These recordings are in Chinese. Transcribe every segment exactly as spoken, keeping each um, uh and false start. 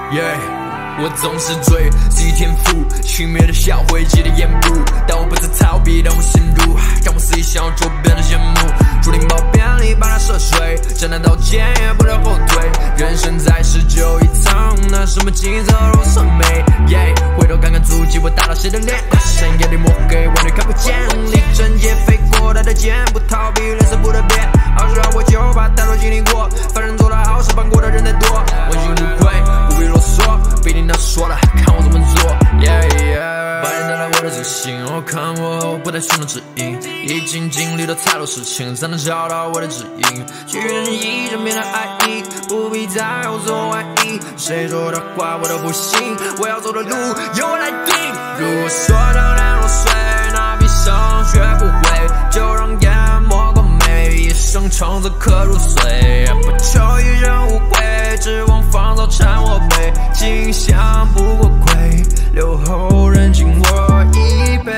Yeah， 我总是追自己天赋，轻蔑的笑会记得眼部，但我不再逃避，让我陷入，让我肆意想周边的羡慕，注定爆便利把它涉水，站在刀尖也不留后退，人生在世只有一趟，拿什么金色如此美 ？Yeah， 回头看看足迹，我打到谁的脸？深夜里抹黑，完全看不见，力争也飞过他的肩，不逃避，人生不得变，二十二我就把太多经历过，凡人做得好事，放过的人太多，问心无愧，不必啰嗦，毕竟他说了，看我怎么做。Yeah yeah， 白人带来我的自信，我看我后不再寻找指引，已经经历了太多事情，才能找到我的指引。去人意，身边的爱意，不必再有所怀疑，谁说的话我都不信，我要走的路由我来定。如果说当年若碎，那笔上学不会，就让眼魔过眉，一生诚则可入髓，不求一人无悔，指望芳草缠我背，今香不过亏，留后人敬我一杯。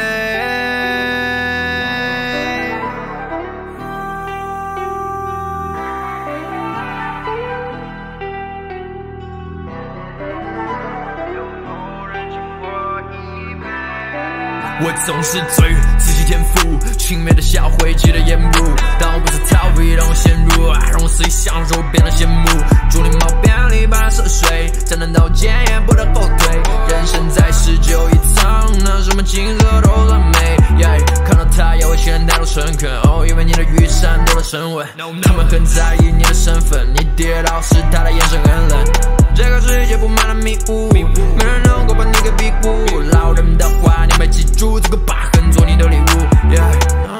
我总是追自己天赋，轻蔑的笑会记得眼部，但我不是逃避，让我陷入，让我肆意享受变得羡慕，注定冒便利把它涉水，站在刀尖也不得后退，人生在世只有一趟，拿什么金色都算美。Yeah， 看到他要我显然态度诚恳，哦，因为你的雨伞多了沉稳，他们很在意你的身份，你跌倒时他的眼神很冷，这个世界布满了迷雾，没人能够把你给庇护，老人的话你没记住，这个疤痕做你的礼物。Yeah，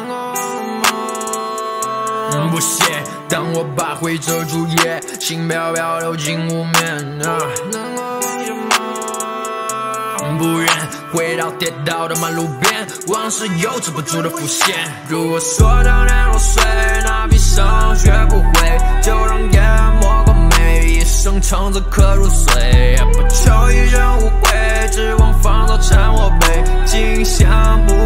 不屑，当我把灰遮住夜，轻飘飘流进无眠。啊，不愿回到跌倒的马路边，往事又止不住的浮现。如果说当年若碎，那笔上学不会，就让眼魔过眉，一生诚则可入髓，不求一人无悔，指望芳草缠我背，今香不